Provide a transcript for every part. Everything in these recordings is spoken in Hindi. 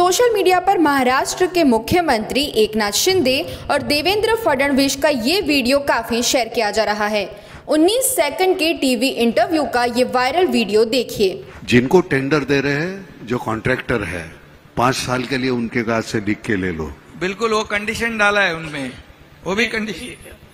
सोशल मीडिया पर महाराष्ट्र के मुख्यमंत्री एकनाथ शिंदे और देवेंद्र फडणवीस का ये वीडियो काफी शेयर किया जा रहा है। 19 सेकंड के टीवी इंटरव्यू का ये वायरल वीडियो देखिए। जिनको टेंडर दे रहे हैं, जो कॉन्ट्रैक्टर है, 5 साल के लिए उनके कागज से लिख के ले लो। बिल्कुल, वो कंडीशन डाला है उनमें, वो भी कंडीशन।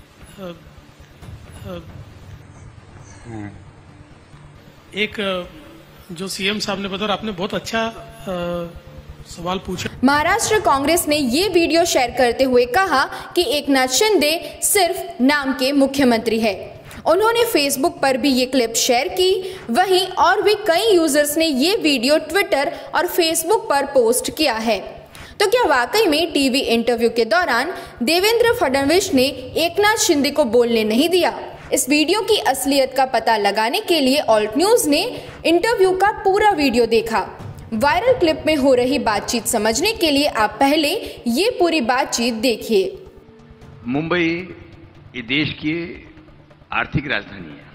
एक जो सीएम साहब ने बताया, आपने बहुत अच्छा सवाल पूछा। महाराष्ट्र कांग्रेस ने ये वीडियो शेयर करते हुए कहा कि एकनाथ शिंदे सिर्फ नाम के मुख्यमंत्री है। उन्होंने फेसबुक पर भी ये क्लिप शेयर की। वहीं और भी कई यूजर्स ने ये वीडियो ट्विटर और फेसबुक पर पोस्ट किया है। तो क्या वाकई में टीवी इंटरव्यू के दौरान देवेंद्र फडणवीस ने एकनाथ शिंदे को बोलने नहीं दिया? इस वीडियो की असलियत का पता लगाने के लिए ऑल्ट न्यूज ने इंटरव्यू का पूरा वीडियो देखा। वायरल क्लिप में हो रही बातचीत समझने के लिए आप पहले ये पूरी बातचीत देखिए। मुंबई ये देश की आर्थिक राजधानी है।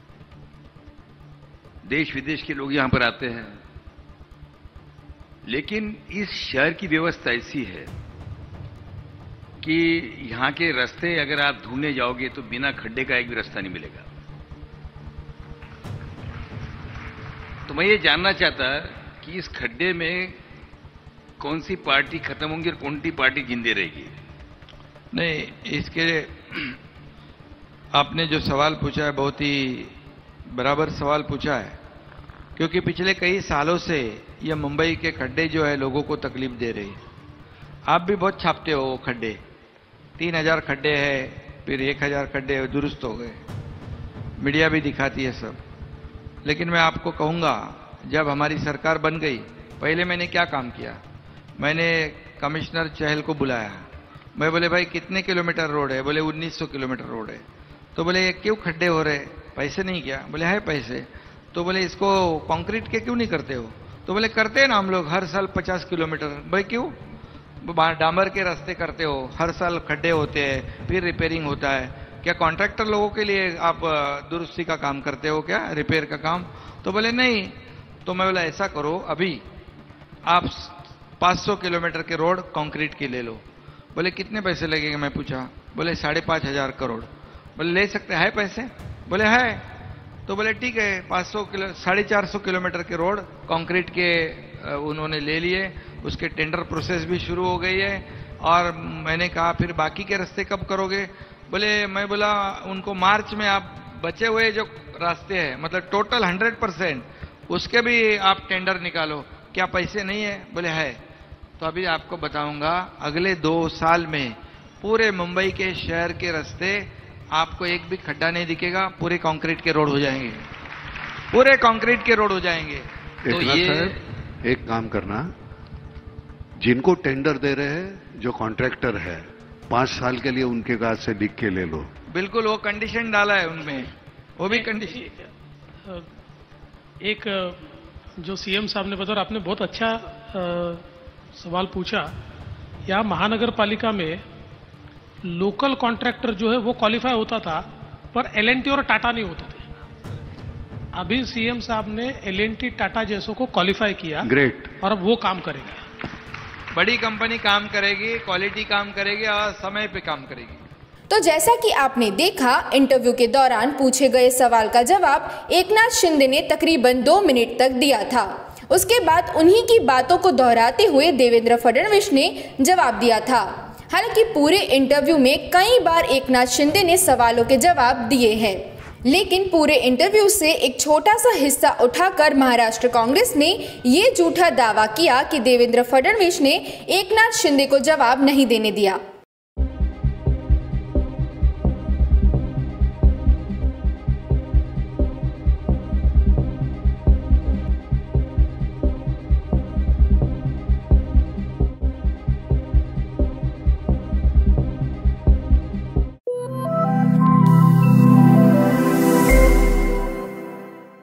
देश विदेश के लोग यहां पर आते हैं, लेकिन इस शहर की व्यवस्था ऐसी है कि यहां के रास्ते अगर आप ढूंढने जाओगे तो बिना खड्डे का एक भी रास्ता नहीं मिलेगा। तो मैं ये जानना चाहता कि इस खड्डे में कौन सी पार्टी खत्म होंगी और कौन सी पार्टी जिंदे रहेगी। नहीं, इसके आपने जो सवाल पूछा है बहुत ही बराबर सवाल पूछा है, क्योंकि पिछले कई सालों से यह मुंबई के खड्डे जो है लोगों को तकलीफ दे रही है। आप भी बहुत छापते हो वो खड्डे, 3000 खड्डे हैं, फिर 1000 खड्डे दुरुस्त हो गए, मीडिया भी दिखाती है सब। लेकिन मैं आपको कहूँगा, जब हमारी सरकार बन गई, पहले मैंने क्या काम किया, मैंने कमिश्नर चहल को बुलाया। मैं बोले भाई कितने किलोमीटर रोड है? बोले 1900 किलोमीटर रोड है। तो बोले क्यों खड्डे हो रहे? पैसे नहीं क्या? बोले है पैसे। तो बोले इसको कंक्रीट के क्यों नहीं करते हो? तो बोले करते हैं ना हम लोग हर साल 50 किलोमीटर। भाई क्यों? डामर के रास्ते करते हो, हर साल खड्डे होते हैं, फिर रिपेयरिंग होता है। क्या कॉन्ट्रैक्टर लोगों के लिए आप दुरुस्ती का काम करते हो क्या, रिपेयर का काम? तो बोले नहीं। तो मैं बोला ऐसा करो, अभी आप 500 किलोमीटर के रोड कंक्रीट की ले लो। बोले कितने पैसे लगेंगे? मैं पूछा। बोले 5,500 करोड़। बोले ले सकते हैं पैसे? बोले है। तो बोले ठीक है, 450 किलोमीटर के रोड कंक्रीट के उन्होंने ले लिए। उसके टेंडर प्रोसेस भी शुरू हो गई है। और मैंने कहा फिर बाकी के रास्ते कब करोगे? बोले, मैं बोला उनको मार्च में आप बचे हुए जो रास्ते हैं, मतलब टोटल 100%, उसके भी आप टेंडर निकालो। क्या पैसे नहीं है? बोले है। तो अभी आपको बताऊंगा, अगले 2 साल में पूरे मुंबई के शहर के रास्ते आपको एक भी खड्डा नहीं दिखेगा, पूरे कंक्रीट के रोड हो जाएंगे, पूरे कंक्रीट के रोड हो जाएंगे। तो ये एक काम करना, जिनको टेंडर दे रहे हैं, जो कॉन्ट्रैक्टर है, 5 साल के लिए उनके कागज से लिख के ले लो। बिल्कुल, वो कंडीशन डाला है उनमें, वो भी कंडीशन। एक जो सीएम साहब ने बताया, आपने बहुत अच्छा सवाल पूछा। यहाँ महानगर पालिका में लोकल कॉन्ट्रैक्टर जो है वो क्वालिफाई होता था, पर L&T और टाटा नहीं होते थे। अभी सीएम साहब ने L&T टाटा जैसों को क्वालिफाई किया। ग्रेट। और अब वो काम करेंगे, बड़ी कंपनी काम करेगी, क्वालिटी काम करेगी और समय पे काम करेगी। तो जैसा कि आपने देखा, इंटरव्यू के दौरान पूछे गए सवाल का जवाब एकनाथ शिंदे ने तकरीबन 2 मिनट तक दिया था। उसके बाद उन्हीं की बातों को दोहराते हुए देवेंद्र फडणवीस ने जवाब दिया था। हालांकि पूरे इंटरव्यू में कई बार एकनाथ शिंदे ने सवालों के जवाब दिए हैं, लेकिन पूरे इंटरव्यू से एक छोटा सा हिस्सा उठाकर महाराष्ट्र कांग्रेस ने ये झूठा दावा किया कि देवेंद्र फडणवीस ने एकनाथ शिंदे को जवाब नहीं देने दिया।